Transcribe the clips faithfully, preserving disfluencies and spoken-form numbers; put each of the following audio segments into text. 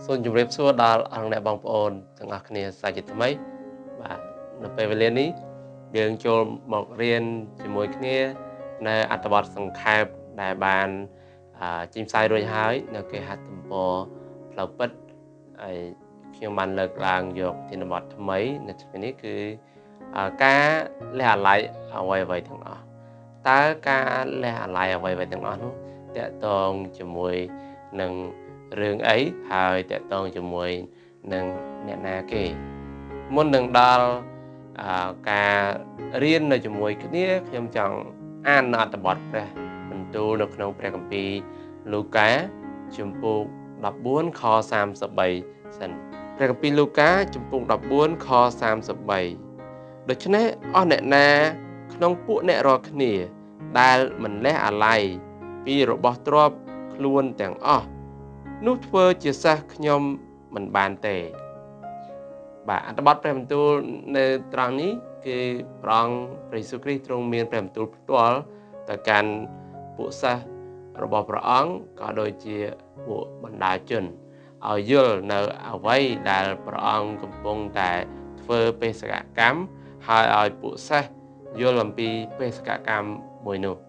សូមជម្រាបសួរដល់អង្គអ្នកបងប្អូនទាំងអស់គ្នាសាជាថ្មីបាទនៅពេលវេលានេះយើងចូលមករៀនជាមួយគ្នានៅអត្ថបទសង្ខេបដែលបានចេញផ្សាយរួចហើយនៅគេហទំព័រផ្លូវពិតហើយខ្ញុំបានលើកឡើងយកធានបទថ្មីនៅថ្ងៃនេះគឺការលះអាល័យអ្វីអ្វីទាំងអស់តើការលះអាល័យអ្វីអ្វីទាំងអស់នោះតកតងជាមួយនឹងរឿងអីហើយតកតងជាមួយនឹងអ្នកណាគេមុននឹងដល់ការរៀននៅជាមួយគ្នាខ្ញុំចង់អានអត្ថបទព្រះបន្ទូលនៅក្នុងព្រះគម្ពីរលូកាជំពូកដប់បួនខសាមសិបបីសិនព្រះគម្ពីរលូកាជំពូកដប់បួនខសាមសិបបីដូច្នេះអស់អ្នកណាក្នុងពួកអ្នករាល់គ្នាដែលមិនលះអាល័យពីរបស់ទ្រព្យខ្លួនទាំងអស់នោះធ្វើជាសិស្សខ្ញុំមិនបានទេបាទអត្ថបទព្រះបន្ទូលនៅត្រង់នេះគឺព្រះអង្គព្រះយេស៊ូវគ្រីស្ទទ្រង់មានព្រះបន្ទូលផ្ទាល់ទៅកាន់ពួកសិស្សរបស់ព្រះអង្គក៏ដូចជាពួកបណ្ដាជនឲ្យយល់នៅអ្វីដែលព្រះអង្គកំពុងតែធ្វើបេសកកម្មហើយឲ្យពួកសិស្សយល់អំពីបេសកកម្មមួយនោះ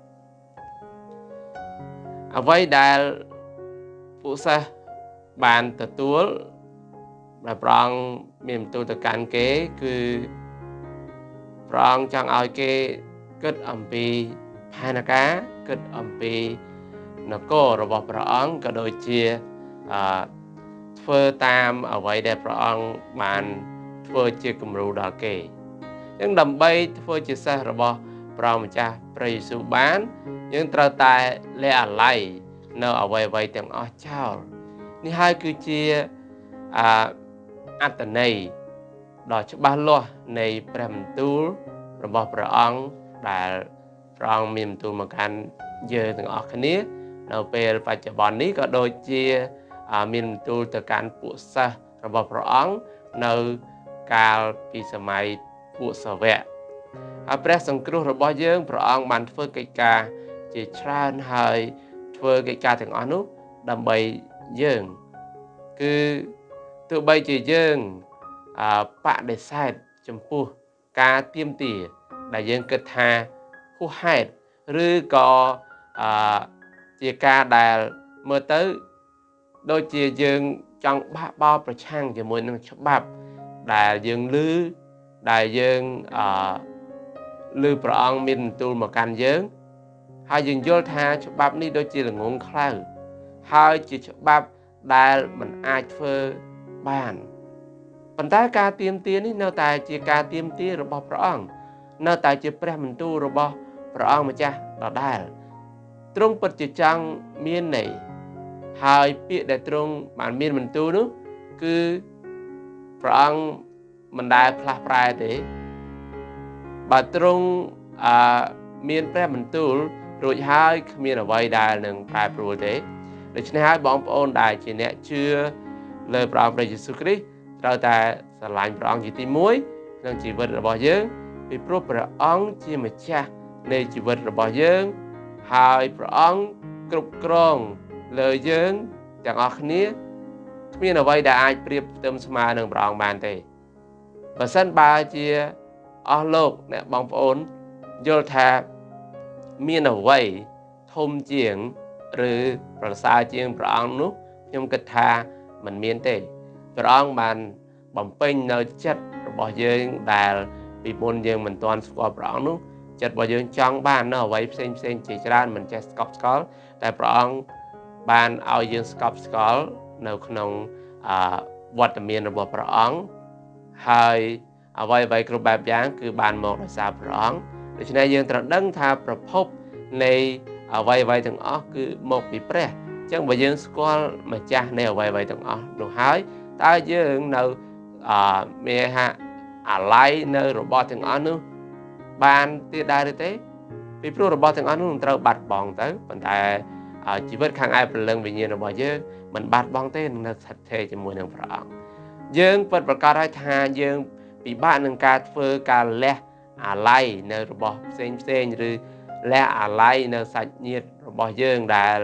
អ្វីដែលពួកសិស្សបានទទួលដែលព្រះអង្គមានបន្ទូលទៅកាន់គេគឺព្រះអង្គចង់ឲ្យគេគិតអំពីផែនការគិតអំពីនគររបស់ព្រះអង្គក៏ដូចជាអឺធ្វើតាមអ្វីដែលព្រះអង្គបានធ្វើជាគំរូដល់គេអញ្ចឹងដើម្បីធ្វើជាសិស្សរបស់ព្រះម្ចាស់ព្រះយេស៊ូវបានយើងត្រូវតែលះអាល័យនៅអ្វីអ្វីទាំងអស់ចោលនេះហើយគឺជាអអត្តន័យដ៏ច្បាស់លាស់នៃព្រះបន្ទូលរបស់ព្រះអង្គដែលព្រះអង្គមានបន្ទូលមកកាន់យើងទាំងអស់គ្នានៅពេលបច្ចុប្បន្ននេះក៏ដូចជាមានបន្ទូលទៅកាន់ពួកសិស្សរបស់ព្រះអង្គនៅកាលពីសម័យពួកសាវកហើយព្រះសង្គ្រោះរបស់យើងព្រះអង្គបានធ្វើកិច្ចការជាច្រើនហើយធ្វើកិច្ចការទាំងអស់នោះដើម្បីយើងគឺទោះបីជាយើងបដិសេធចំពោះការទាមទារដែលយើងគិតថាហួសហេតុឬក៏ជាការដែលមើលទៅដូចជាយើងចង់បះបោរប្រឆាំងជាមួយនឹងច្បាប់ដែលយើងឮដែលយើងអឺឮព្រះអង្គមានបន្ទូលមកកាន់យើងហើយយើងយល់ថាច្បាប់នេះដូចជាល្ងងខ្លៅហើយជាច្បាប់ដែលមិនអាចធ្វើបានប៉ុន្តែការទាមទារនេះនៅតែជាការទាមទាររបស់ព្រះអង្គនៅតែជាព្រះបន្ទូលរបស់ព្រះអង្គម្ចាស់ដដែលទ្រង់ពិតជាចង់មានន័យហើយពាក្យដែលទ្រង់បានមានបន្ទូលនោះគឺព្រះអង្គមិនដែលផ្លាស់ប្រែទេបើទ្រង់អឺមានព្រះបន្ទូលរួចហើយគ្មានអ្វីដែលនឹងប្រែប្រួលទេដូច្នេះហើយបងប្អូនដែលជាអ្នកជឿលើព្រះអង្គព្រះយេស៊ូវគ្រីស្ទត្រូវតែស្រឡាញ់ព្រះអង្គជាទីមួយក្នុងជីវិតរបស់យើងពីព្រោះព្រះអង្គជាម្ចាស់នៃជីវិតរបស់យើងហើយព្រះអង្គគ្រប់គ្រងលើយើងទាំងអស់គ្នាគ្មានអ្វីដែលអាចប្រៀបផ្ទឹមស្មើនឹងព្រះអង្គបានទេបើសិនបើជាអស់លោកអ្នកបងប្អូនយល់ថាមានអ្វីធំជាងឬប្រសើរជាងព្រះអង្គនោះខ្ញុំគិតថាមិនមានទេព្រះអង្គបានបំពេញនៅចិត្តរបស់យើងដែលពីមុនយើងមិនទាន់ស្គាល់ព្រះអង្គនោះចិត្តរបស់យើងចង់បាននៅអ្វីផ្សេងផ្សេងជាច្រើនមិនចេះស្កប់ស្កល់តែព្រះអង្គបានឲ្យយើងស្កប់ស្កល់នៅក្នុងអវត្តមានរបស់ព្រះអង្គហើយអ្វីអ្វីគ្រប់បែបយ៉ាងគឺបានមកដោយសារព្រះអង្គដូច្នេះយើងត្រូវដឹងថាប្រភពនៃអ្វីអ្វីទាំងអស់គឺមកពីព្រះអញ្ចឹងបើយើងស្គាល់ម្ចាស់នៃអ្វីអ្វីទាំងអស់នោះហើយតើយើងនៅអឺមានហាអាល័យនៅរបស់ទាំងអស់នោះបានទៀតដែរឬទេពីព្រោះរបស់ទាំងអស់នោះនឹងត្រូវបាត់បង់ទៅប៉ុន្តែជីវិតខាងឯព្រលឹងវិញ្ញាណរបស់យើងមិនបាត់បង់ទេនឹងនៅស្ថិតស្ថេរជាមួយនឹងព្រះអង្គយើងពិតប្រកបហើយថាយើងពិបាកនឹងការធ្វើការលះអាល័យនៅរបស់ផ្សេងផ្សេងឬលះអាល័យនៅសាច់ញាតិរបស់យើងដែល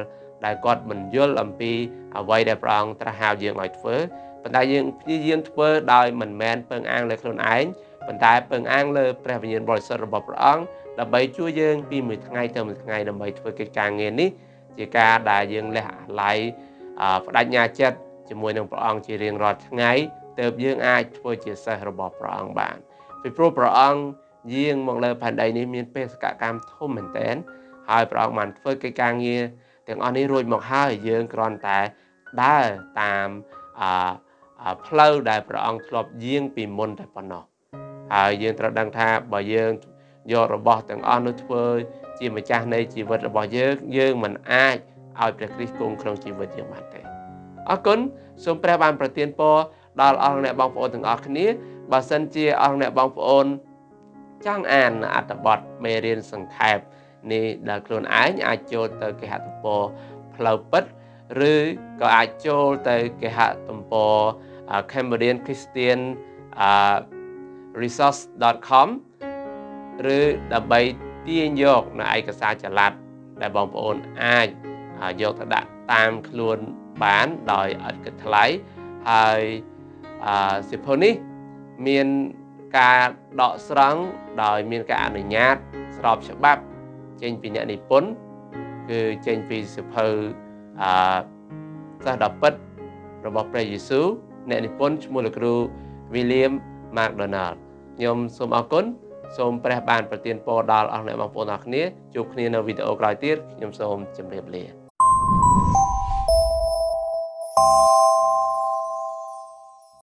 ដែលគាត់មិនយល់អំពីអ្វីដែលព្រះអង្គត្រាស់ហៅយើងឲ្យធ្វើប៉ុន្តែយើងព្យាយាមធ្វើដោយមិនមែនពឹងអាងលើខ្លួនឯងប៉ុន្តែពឹងអាងលើព្រះវិញ្ញាណបរិសុទ្ធរបស់ព្រះអង្គដើម្បីជួយយើងពីមួយថ្ងៃទៅមួយថ្ងៃដើម្បីធ្វើកិច្ចការងារនេះជាការដែលយើងលះអាល័យបដិញ្ញាចិត្តជាមួយនឹងព្រះអង្គជារៀងរាល់ថ្ងៃទើបយើងអាចធ្វើជាសិស្សរបស់ព្រះអង្គបានពីព្រោះព្រះអង្គយាងមកលើផែនដីនេះមានបេសកកម្មធំមែនទែនហើយព្រះអង្គបានធ្វើកិច្ចការងារទាំងអស់នេះរួចមកហើយយើងគ្រាន់តែដើរតាមផ្លូវដែលព្រះអង្គធ្លាប់យាងពីមុនតែប៉ុណ្ណោះហើយយើងត្រូវដឹងថាបើយើងយករបស់ទាំងអស់នោះធ្វើជាម្ចាស់នៃជីវិតរបស់យើងយើងមិនអាចឲ្យព្រះគ្រីស្ទគង់ក្នុងជីវិតយើងបានទេអរគុណសូមព្រះបានប្រទានពរដល់អស់អ្នកបងប្អូនទាំងអស់គ្នាបើសិនជាអស់អ្នកបងប្អូនចង់អានអត្ថបទមេរៀនសង្ខេបនេះដល់ខ្លួនឯងអាចចូលទៅគេហទំព័រផ្លូវពិតឬក៏អាចចូលទៅគេហទំព័រ Cambodian Christian resource dot com ឬដើម្បីទាញយកនៅឯកសារចល័តដែលបងប្អូនអាចយកទៅដាក់តាមខ្លួនបានដោយឥតគិតថ្លៃហើយសៀវភៅនេះមានការដកស្រង់ដោយមានការអនុញ្ញាតស្របច្បាប់ចេញពីអ្នកនិពន្ធគឺចេញពីសៀវភៅអឺសិស្សដ៏ពិតរបស់ព្រះយេស៊ូវអ្នកនិពន្ធឈ្មោះលោកគ្រូ William MacDonald ខ្ញុំសូមអរគុណសូមព្រះបានប្រទានពរដល់អស់អ្នកបងប្អូនអរគ្នាជួបគ្នានៅវីដេអូក្រោយទៀតខ្ញុំសូមជម្រាបលា